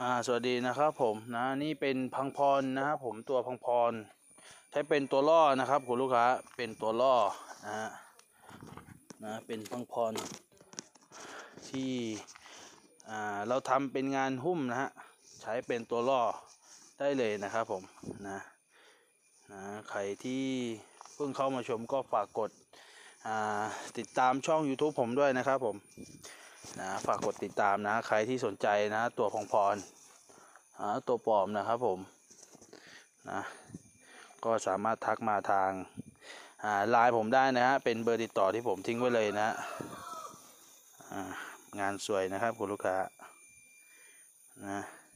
สวัสดีนะครับผมนะนี่เป็นพังพรนะครับผมตัวพังพรใช้เป็นตัวล่อนะครับคุณลูกค้าเป็นตัวล่อนะฮะเป็นพังพรที่เราทำเป็นงานหุ้มนะฮะใช้เป็นตัวล่อได้เลยนะครับผมนะใครที่เพิ่งเข้ามาชมก็ฝากกดติดตามช่อง YouTube ผมด้วยนะครับผมฝากกดติดตามนะใครที่สนใจนะตัวพังพรตัวปลอมนะครับผมนะก็สามารถทักมาทางไลน์ผมได้นะฮะเป็นเบอร์ติดต่อที่ผมทิ้งไว้เลยนะงานสวยนะครับคุณลูกค้านะ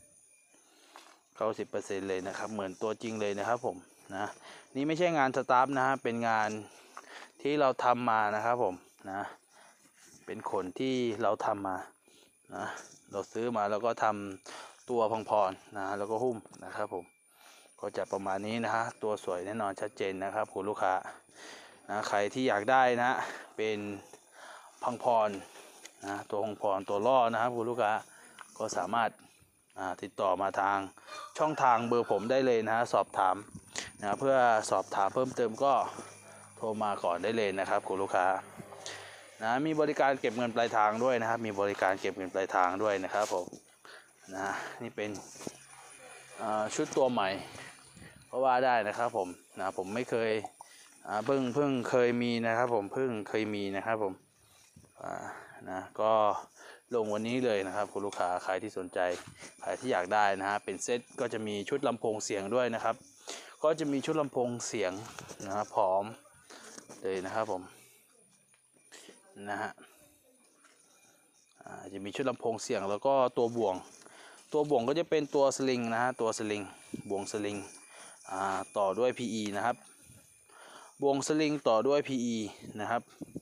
90%เลยนะครับเหมือนตัวจริงเลยนะครับผมนะนี่ไม่ใช่งานสตาฟนะฮะเป็นงานที่เราทำมานะครับผมนะเป็นขนที่เราทำมานะเราซื้อมาแล้วก็ทำตัวพังพรนะแล้วก็หุ้มนะครับผมก็จะประมาณนี้นะฮะตัวสวยแน่นอนชัดเจนนะครับคุณลูกค้านะใครที่อยากได้นะเป็นพังพรนะตัวพังพรตัวล่อนะครับคุณลูกค้าก็สามารถติดต่อมาทางช่องทางเบอร์ผมได้เลยนะสอบถามนะเพื่อสอบถามเพิ่มเติมก็โทรมาก่อนได้เลยนะครับคุณลูกค้านะมีบริการเก็บเงินปลายทางด้วยนะครับมีบริการเก็บเงินปลายทางด้วยนะครับผมนะนี่เป็นชุดตัวใหม่เพราะว่าได้นะครับผมนะผมไม่เคยเพิ่งเคยมีนะครับผมเพิ่งเคยมีนะครับผมนะก็ลงวันนี้เลยนะครับคุณลูกค้าใครที่สนใจใครที่อยากได้นะฮะเป็นเซตก็จะมีชุดลำโพงเสียงด้วยนะครับก็จะมีชุดลำโพงเสียงนะครับพร้อมเลยนะครับผมนะฮะจะมีชุดลำโพงเสียงแล้วก็ตัวบ่วงก็จะเป็นตัวสลิงนะฮะตัวสลิงบ่วงสลิงต่อด้วย PE นะครับบ่วงสลิงต่อด้วย PE นะครับ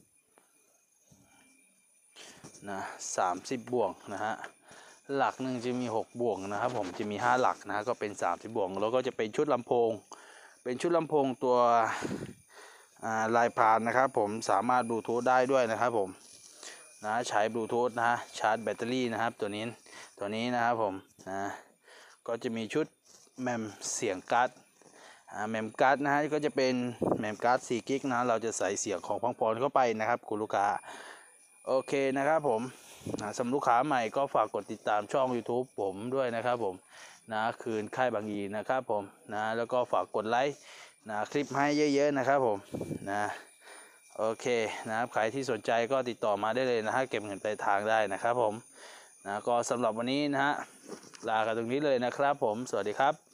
นะ30บ่วงนะฮะหลักหนึ่งจะมี6บ่วงนะครับผมจะมี5หลักนะก็เป็น30บ่วงแล้วก็จะเป็นชุดลำโพงเป็นชุดลำโพงตัวลายพรานนะครับผมสามารถบลูทูธได้ด้วยนะครับผมนะใช้บลูทูธนะชาร์จแบตเตอรี่นะครับตัวนี้นะครับผมนะก็จะมีชุดแมมเสียงการ์ดแมมการ์ดนะฮะก็จะเป็นแมมการ์ด4กิกนะเราจะใส่เสียงของพังพรเข้าไปนะครับคุณลูกค้าโอเคนะครับผมสำหรับลูกค้าใหม่ก็ฝากกดติดตามช่อง YouTube ผมด้วยนะครับผมนะคืนค่ายบางยีนะครับผมนะแล้วก็ฝากกดไลค์นะคลิปให้เยอะๆนะครับผมนะโอเคนะครับใครที่สนใจก็ติดต่อมาได้เลยนะฮะเก็บเงินปลายทางได้นะครับผมนะก็สำหรับวันนี้นะฮะลากันตรงนี้เลยนะครับผมสวัสดีครับ